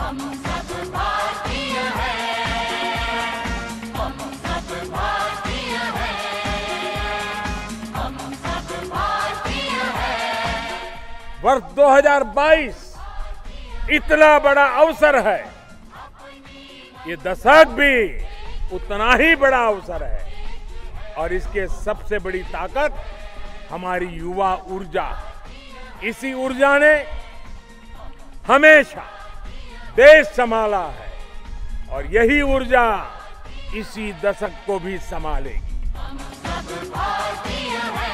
हम सब भारतीय हैं, हम सब भारतीय हैं, हम सब भारतीय हैं। वर्ष 2022 इतना बड़ा अवसर है, ये दशक भी उतना ही बड़ा अवसर है और इसके सबसे बड़ी ताकत हमारी युवा ऊर्जा। इसी ऊर्जा ने हमेशा देश संभाला है और यही ऊर्जा इसी दशक को भी संभालेगी। हम सब भारतीय हैं।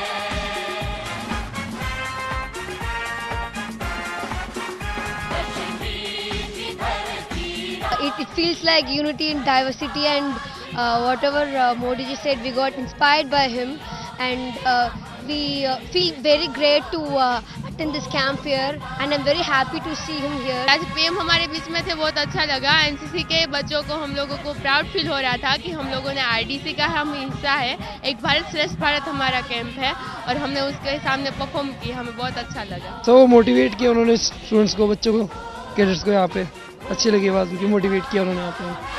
It feels like unity in diversity, and whatever Modi ji said, we got inspired by him, and we feel very great to attend this camp here, and I'm very happy to see him here. आज PM हमारे बीच में थे, बहुत अच्छा लगा। NCC के बच्चों को, हम लोगों को प्राउड फील हो रहा था कि हम लोगों ने आरडीसी का हम हिस्सा है। एक भारत श्रेष्ठ भारत हमारा कैंप है और हमने उसके सामने परफॉर्म किया, हमें बहुत अच्छा लगा। तो मोटिवेट किया उन्होंने स्टूडेंट्स को, बच्चों को, कैडेट्स को। यहाँ पे अच्छी लगी बात उनकी, मोटिवेट किया उन्होंने यहाँ पे।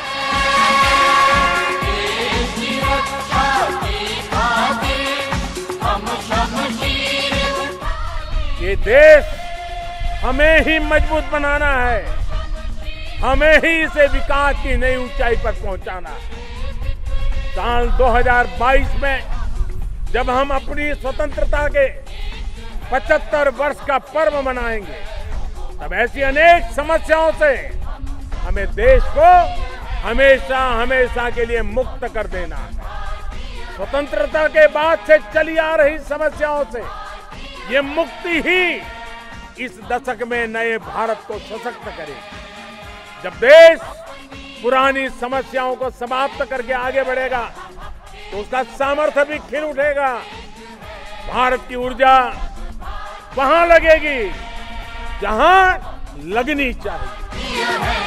ये देश हमें ही मजबूत बनाना है, हमें ही इसे विकास की नई ऊंचाई पर पहुंचाना है। साल 2022 में जब हम अपनी स्वतंत्रता के 75 वर्ष का पर्व मनाएंगे, तब ऐसी अनेक समस्याओं से हमें देश को हमेशा हमेशा के लिए मुक्त कर देना है। स्वतंत्रता के बाद से चली आ रही समस्याओं से ये मुक्ति ही इस दशक में नए भारत को सशक्त करेगी। जब देश पुरानी समस्याओं को समाप्त करके आगे बढ़ेगा तो उसका सामर्थ्य भी खिल उठेगा। भारत की ऊर्जा वहां लगेगी जहां लगनी चाहिए।